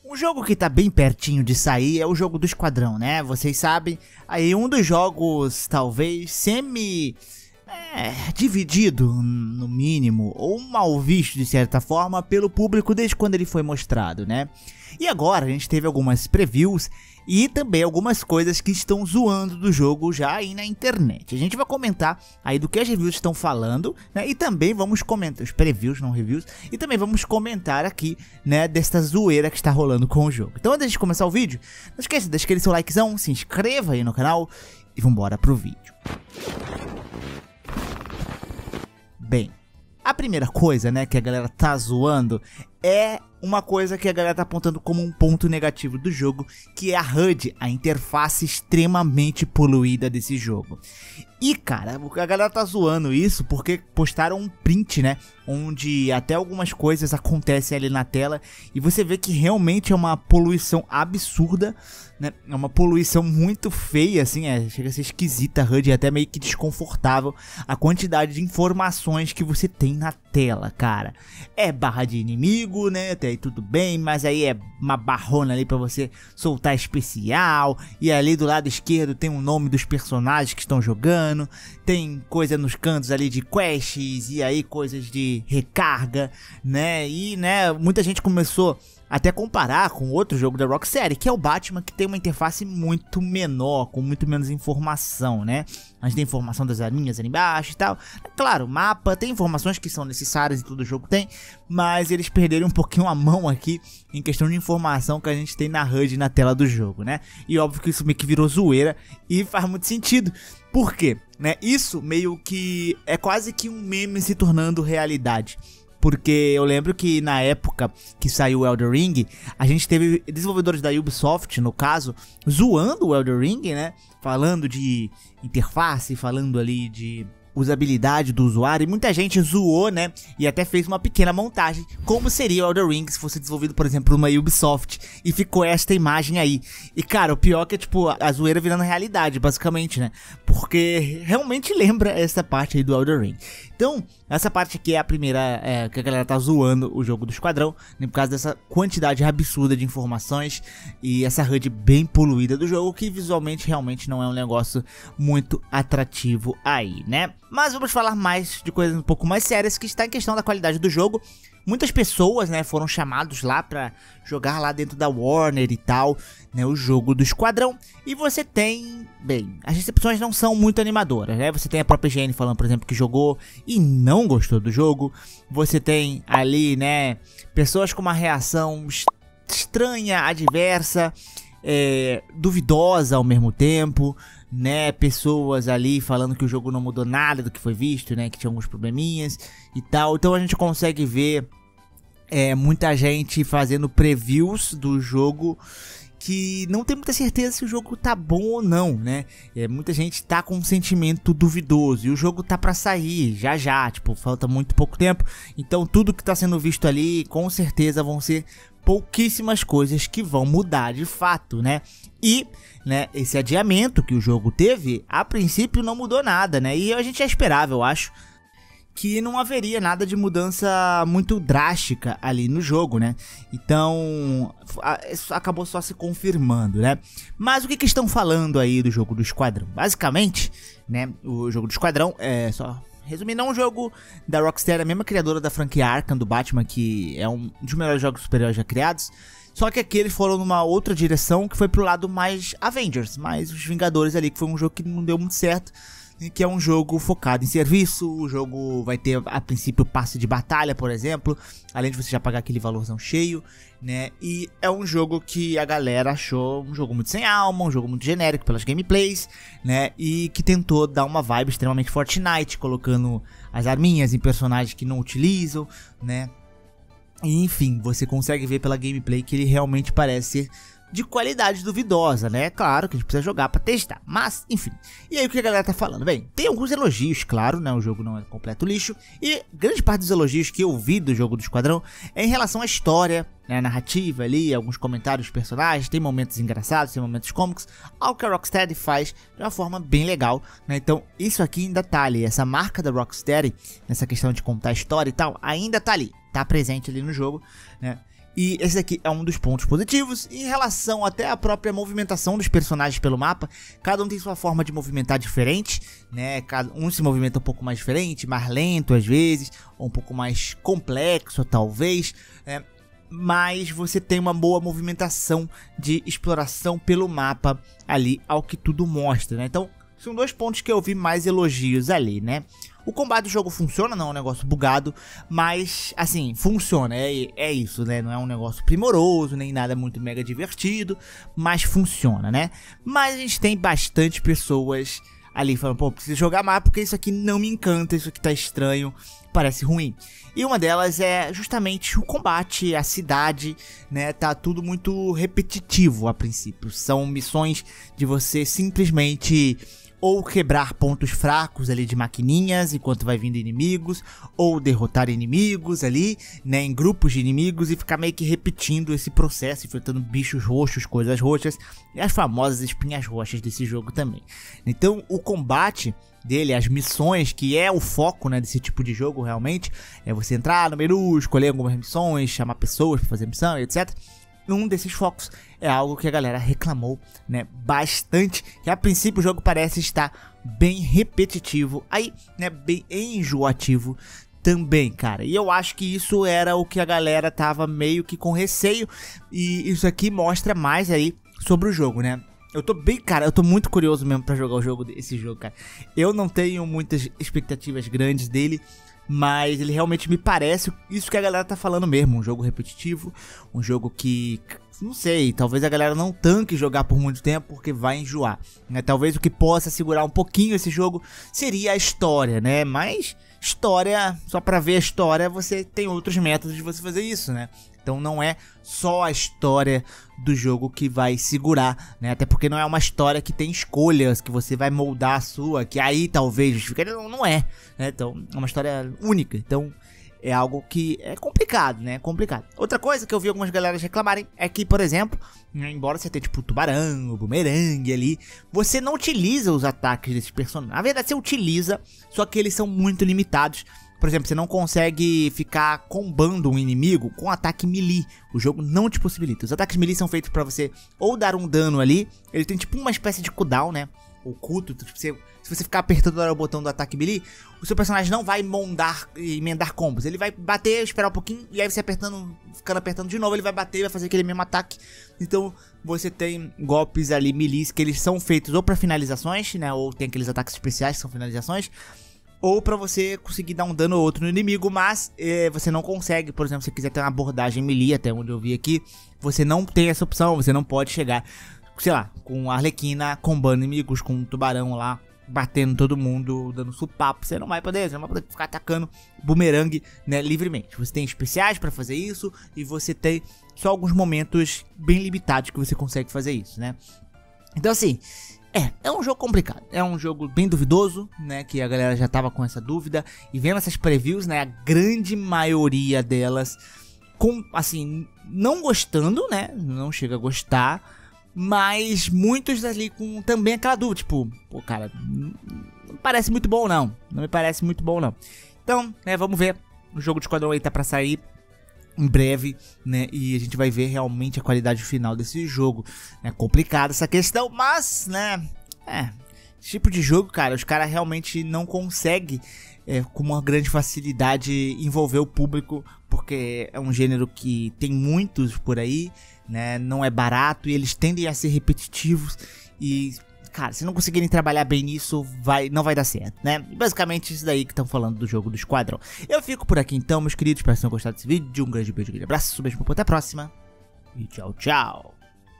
Um jogo que tá bem pertinho de sair é o jogo do Esquadrão, né? Vocês sabem, aí um dos jogos talvez dividido no mínimo, ou mal visto de certa forma pelo público desde quando ele foi mostrado, né? E agora a gente teve algumas previews e também algumas coisas que estão zoando do jogo já aí na internet. A gente vai comentar aí do que as reviews estão falando, né? E também vamos comentar os previews, não reviews, e também vamos comentar aqui, né, desta zoeira que está rolando com o jogo. Então antes de começar o vídeo, não esqueça de deixar aquele seu likezão, se inscreva aí no canal e vambora pro vídeo. Bem, a primeira coisa, né, que a galera tá zoando é uma coisa que a galera tá apontando como um ponto negativo do jogo, que é a HUD, a interface extremamente poluída desse jogo. E cara, a galera tá zoando isso porque postaram um print, né, onde até algumas coisas acontecem ali na tela e você vê que realmente é uma poluição absurda, né, é uma poluição muito feia, assim, chega a ser esquisita a HUD, é até meio que desconfortável a quantidade de informações que você tem na tela, cara. É barra de inimigo, né, até aí tudo bem, mas aí é uma barrona ali pra você soltar especial, e ali do lado esquerdo tem o nome dos personagens que estão jogando, tem coisa nos cantos ali de quests, e aí coisas de recarga, né, e né, muita gente começou até comparar com outro jogo da Rocksteady, que é o Batman, que tem uma interface muito menor, com muito menos informação, né? A gente tem informação das arminhas ali embaixo e tal. Claro, mapa, tem informações que são necessárias e todo jogo tem, mas eles perderam um pouquinho a mão aqui em questão de informação que a gente tem na HUD na tela do jogo, né? E óbvio que isso meio que virou zoeira e faz muito sentido. Por quê? Né? Isso meio que é quase que um meme se tornando realidade. Porque eu lembro que na época que saiu o Elden Ring, a gente teve desenvolvedores da Ubisoft, no caso, zoando o Elden Ring, né? Falando de interface, falando ali de usabilidade do usuário, e muita gente zoou, né, e até fez uma pequena montagem como seria o Elden Ring se fosse desenvolvido, por exemplo, numa Ubisoft, e ficou esta imagem aí. E cara, o pior que é tipo a zoeira virando realidade, basicamente, né, porque realmente lembra essa parte aí do Elden Ring. Então, essa parte aqui é a primeira que a galera tá zoando o jogo do Esquadrão, né, por causa dessa quantidade absurda de informações e essa HUD bem poluída do jogo, que visualmente realmente não é um negócio muito atrativo aí, né. Mas vamos falar mais de coisas um pouco mais sérias, que está em questão da qualidade do jogo. Muitas pessoas, né, foram chamados lá pra jogar lá dentro da Warner e tal, né, o jogo do Esquadrão. E você tem, bem, as recepções não são muito animadoras, né? Você tem a própria IGN falando, por exemplo, que jogou e não gostou do jogo. Você tem ali, né, pessoas com uma reação estranha, adversa, duvidosa ao mesmo tempo, né, pessoas ali falando que o jogo não mudou nada do que foi visto, né, que tinha alguns probleminhas e tal. Então a gente consegue ver muita gente fazendo previews do jogo que não tem muita certeza se o jogo tá bom ou não, né? Muita gente tá com um sentimento duvidoso e o jogo tá pra sair já, tipo, falta muito pouco tempo. Então tudo que tá sendo visto ali, com certeza vão ser pouquíssimas coisas que vão mudar de fato, né? E, né, esse adiamento que o jogo teve, a princípio não mudou nada, né? E a gente já esperava, eu acho, que não haveria nada de mudança muito drástica ali no jogo, né? Então, isso acabou só se confirmando, né? Mas o que estão falando aí do jogo do Esquadrão? Basicamente, né, o jogo do Esquadrão só resumindo, é um jogo da Rocksteady, a mesma criadora da franquia Arkham do Batman, que é um dos melhores jogos super-heróis já criados. Só que aqui eles foram numa outra direção, que foi pro lado mais Avengers, mais os Vingadores ali, que foi um jogo que não deu muito certo, que é um jogo focado em serviço. O jogo vai ter, a princípio, passe de batalha, por exemplo, além de você já pagar aquele valorzão cheio, né? E é um jogo que a galera achou um jogo muito sem alma, um jogo muito genérico pelas gameplays, né? E que tentou dar uma vibe extremamente Fortnite, colocando as arminhas em personagens que não utilizam, né? E, enfim, você consegue ver pela gameplay que ele realmente parece ser de qualidade duvidosa, né? Claro que a gente precisa jogar pra testar, mas, enfim. E aí o que a galera tá falando? Bem, tem alguns elogios, claro, né? O jogo não é completo lixo. E grande parte dos elogios que eu vi do jogo do Esquadrão é em relação à história, né? A narrativa ali, alguns comentários dos personagens. Tem momentos engraçados, tem momentos cômicos. Algo que a Rocksteady faz de uma forma bem legal, né? Então isso aqui ainda tá ali. Essa marca da Rocksteady, nessa questão de contar a história e tal, ainda tá ali. Tá presente ali no jogo, né? E esse daqui é um dos pontos positivos. Em relação até à própria movimentação dos personagens pelo mapa, cada um tem sua forma de movimentar diferente, né? Cada um se movimenta um pouco mais diferente, mais lento às vezes, ou um pouco mais complexo talvez, né? Mas você tem uma boa movimentação de exploração pelo mapa ali, ao que tudo mostra, né? Então, são dois pontos que eu vi mais elogios ali, né? O combate do jogo funciona, não é um negócio bugado, mas, assim, funciona, é isso, né? Não é um negócio primoroso, nem nada muito mega divertido, mas funciona, né? Mas a gente tem bastante pessoas ali falando, pô, preciso jogar mais porque isso aqui não me encanta, isso aqui tá estranho, parece ruim. E uma delas é justamente o combate, a cidade, né? Tá tudo muito repetitivo a princípio. São missões de você simplesmente ou quebrar pontos fracos ali de maquininhas enquanto vai vindo inimigos, ou derrotar inimigos ali, né, em grupos de inimigos e ficar meio que repetindo esse processo, enfrentando bichos roxos, coisas roxas e as famosas espinhas roxas desse jogo também. Então o combate dele, as missões, que é o foco, né, desse tipo de jogo realmente, é você entrar no menu, escolher algumas missões, chamar pessoas para fazer missão, etc. Um desses focos é algo que a galera reclamou, né, bastante, que a princípio o jogo parece estar bem repetitivo, aí, né, bem enjoativo também, cara. E eu acho que isso era o que a galera tava meio que com receio, e isso aqui mostra mais aí sobre o jogo, né. Eu tô bem, cara, eu tô muito curioso mesmo pra jogar esse jogo, cara. Eu não tenho muitas expectativas grandes dele, mas ele realmente me parece isso que a galera tá falando mesmo, um jogo repetitivo, um jogo que, não sei, talvez a galera não tanque jogar por muito tempo porque vai enjoar, né? Talvez o que possa segurar um pouquinho esse jogo seria a história, né? Mas história, só pra ver a história, você tem outros métodos de você fazer isso, né? Então não é só a história do jogo que vai segurar, né? Até porque não é uma história que tem escolhas, que você vai moldar a sua, que aí talvez justifique. Não é, né? Então é uma história única. Então é algo que é complicado, né? Complicado. Outra coisa que eu vi algumas galeras reclamarem é que, por exemplo, embora você tenha tipo o tubarão, o bumerangue ali, você não utiliza os ataques desses personagens. Na verdade você utiliza, só que eles são muito limitados. Por exemplo, você não consegue ficar combando um inimigo com ataque melee. O jogo não te possibilita. Os ataques melee são feitos pra você ou dar um dano ali. Ele tem tipo uma espécie de cooldown, né? Oculto. Tipo, se você ficar apertando o botão do ataque melee, o seu personagem não vai emendar combos. Ele vai bater, esperar um pouquinho, e aí você ficando apertando de novo, ele vai bater e vai fazer aquele mesmo ataque. Então você tem golpes ali melee que eles são feitos ou pra finalizações, né? Ou tem aqueles ataques especiais que são finalizações, ou pra você conseguir dar um dano ou outro no inimigo, mas você não consegue. Por exemplo, se você quiser ter uma abordagem melee, até onde eu vi aqui, você não tem essa opção, você não pode chegar, sei lá, com a Arlequina combando inimigos, com um tubarão lá, batendo todo mundo, dando supapo. Você não vai poder ficar atacando bumerangue, né, livremente. Você tem especiais pra fazer isso, e você tem só alguns momentos bem limitados que você consegue fazer isso, né. Então assim, é um jogo complicado, é um jogo bem duvidoso, né, que a galera já tava com essa dúvida, e vendo essas previews, né, a grande maioria delas, assim, não gostando, né, não chega a gostar, mas muitos ali com também aquela dúvida, tipo, pô, cara, não me parece muito bom não me parece muito bom não. Então, né, vamos ver, o jogo de Esquadrão aí tá pra sair em breve, né, e a gente vai ver realmente a qualidade final desse jogo. É complicada essa questão, mas, né, esse tipo de jogo, cara, os caras realmente não conseguem com uma grande facilidade envolver o público, porque é um gênero que tem muitos por aí, né, não é barato, e eles tendem a ser repetitivos, e cara, se não conseguirem trabalhar bem nisso, não vai dar certo, né? Basicamente isso daí que estão falando do jogo do Esquadrão. Eu fico por aqui então, meus queridos, espero que tenham gostado desse vídeo. Um grande beijo, um grande abraço, beijo, até a próxima. E tchau, tchau.